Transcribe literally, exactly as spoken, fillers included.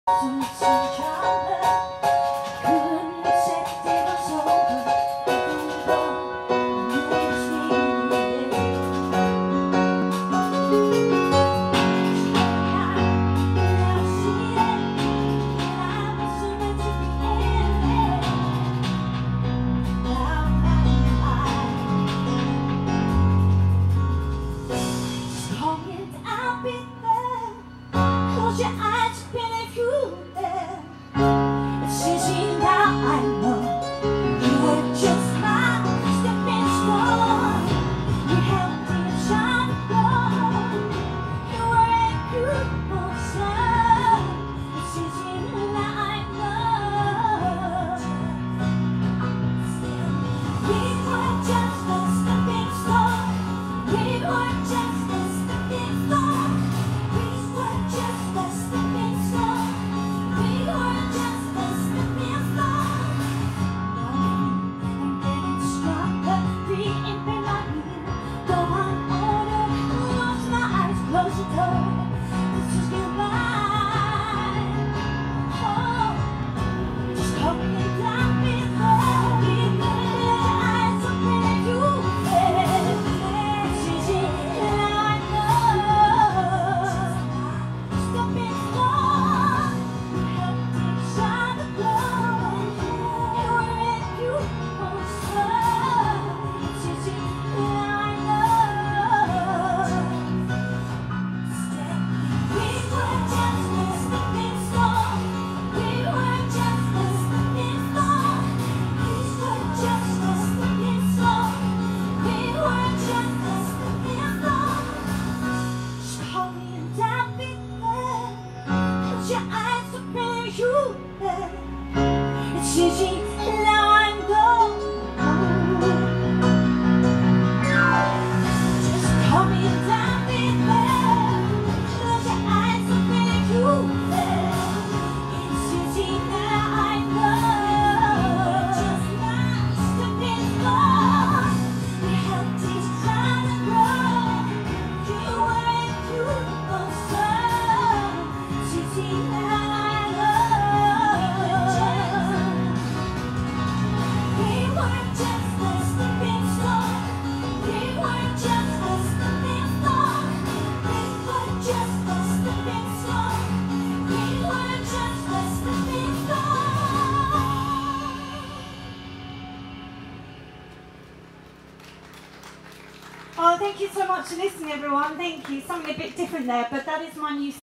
Close your eyes, spinning through them. It's easy now, I know. You were just my stepping stone. You helped me shine the glow. You were a beautiful sun. It's easy now, I know. We were just a stepping stone. We were just a stepping stone. We were just a stepping stone. We were just a stepping stone. I'm getting stronger, reinvent my being. Go on, order, close my eyes, close the door. This is goodbye. Oh, just call me and dive in there. Keep your eyes open and you there. It's easy, now I know. Stepping stone, you helped me shine the glow. You were a beautiful sun. It's easy, now I know. We were just a stepping stone. We were just a stepping stone. We were just a stepping stone. We were just a stepping stone. Just call me and I'll be there. Close your eyes, open you there. It's easy, now I know. Just call me and I'll be there. Close your eyes, open you there. It's easy, now I know. Just my stepping stone. We helped each other grow. You were a beautiful sun. It's easy, now I know. We were just a stepping stone. We were just a stepping stone. We were just a stepping stone. We were just a stepping stone. Oh, thank you so much for listening, everyone. Thank you. Something a bit different there, but that is my new